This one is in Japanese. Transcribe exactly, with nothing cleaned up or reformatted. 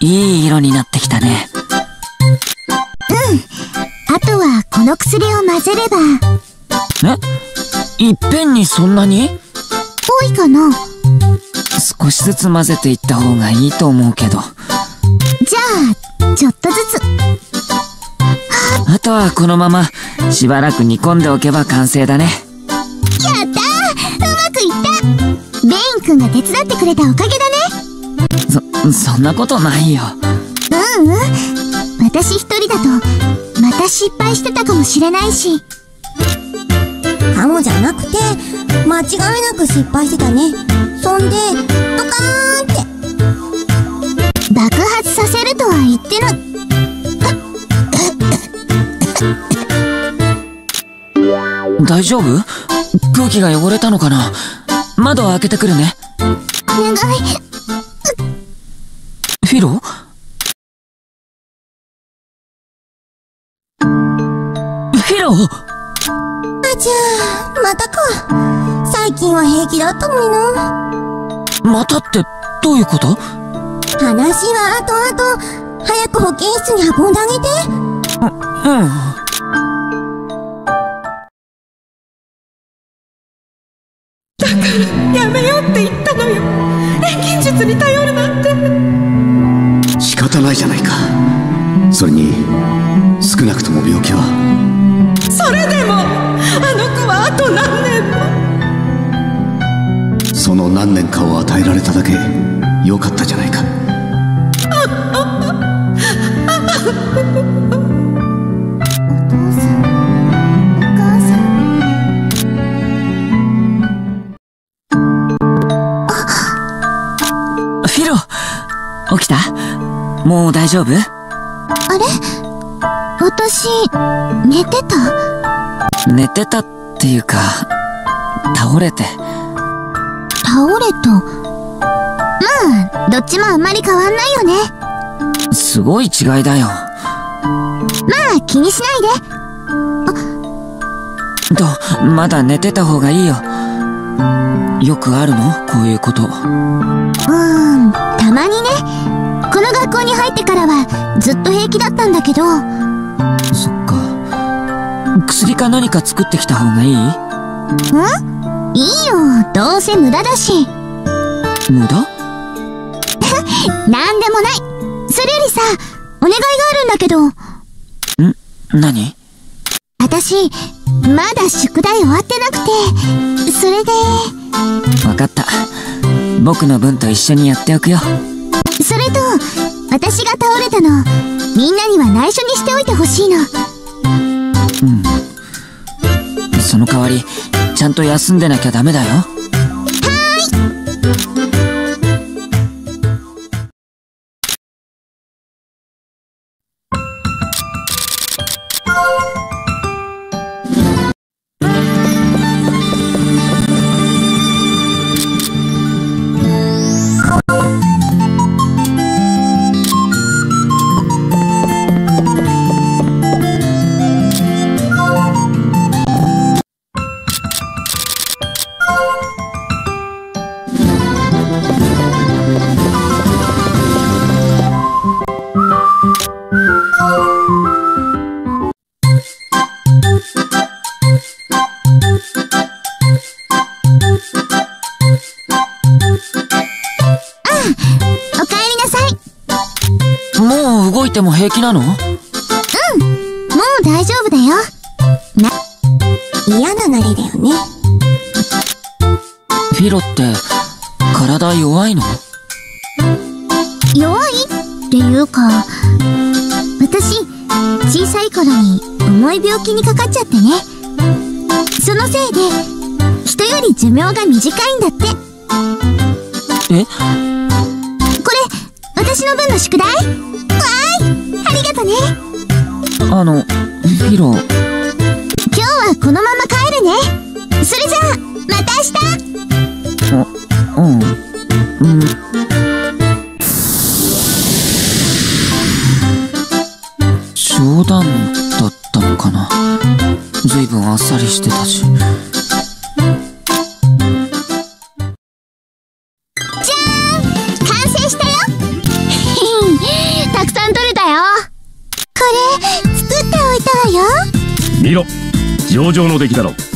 いい色になってきたね。 うん。あとはこの薬を混ぜれば。 え？いっぺんにそんなに？ 多いかな？ 少しずつ混ぜていった方がいいと思うけど。 じゃあ、ちょっとずつ。 あとはこのまましばらく煮込んでおけば完成だね。 やったー！うまくいった！ベイン君が手伝ってくれたおかげだね。 そ、そんなことないよ。 うんうん。私一人だと、また失敗してたかもしれないし。 かもじゃなくて、間違いなく失敗してたね。そんで、ドカーンって。 爆発させるとは言ってる。 大丈夫？空気が汚れたのかな？窓を開けてくるね。 お願い。 フィロ？フィロ！ あちゃー、またか。最近は平気だったのにな。 またってどういうこと？ 話は後々。早く保健室に運んであげて。 う、うん。 だからやめようって言ったのよ。錬金術に頼るなんて。 仕方ないじゃないか。それに少なくとも病気は。 それでもあの子はあと何年も。 その何年かを与えられただけ良かったじゃないか。 フィロ、起きた？もう大丈夫？ あれ？私、寝てた？ 寝てたっていうか、倒れて。 倒れた？まあ、どっちもあんまり変わんないよね。 すごい違いだよ。 まあ、気にしないで。と、まだ寝てた方がいいよ。よくあるの？こういうこと。うーん、たまにね。この学校に入ってからはずっと平気だったんだけど。 そっか。薬か何か作ってきた方がいい？ ん？いいよ。どうせ無駄だし。 無駄？ なんでもない。それよりさ、お願いがあるんだけど。 ん？何？ 私、まだ宿題終わってなくて、それで。 わかった。僕の分と一緒にやっておくよ。 それと、私が倒れたの、みんなには内緒にしておいてほしいの。 うん。その代わり、ちゃんと休んでなきゃダメだよ。はーい。 動いても平気なの？うん、 もう大丈夫だよ。な、 嫌ななりだよね。 フィロって体弱いの？ 弱いっていうか、私小さい頃に重い病気にかかっちゃってね。そのせいで人より寿命が短いんだって。 え？ これ私の分の宿題？わーい、ありがとね。 あのフィロ、 今日はこのまま帰るね。それじゃあまた明日。 あ、うん、うん。冗談だったのかな。ずいぶんあっさりしてたし。 じゃーん、完成したよ。 見ろ、上々の出来だろう。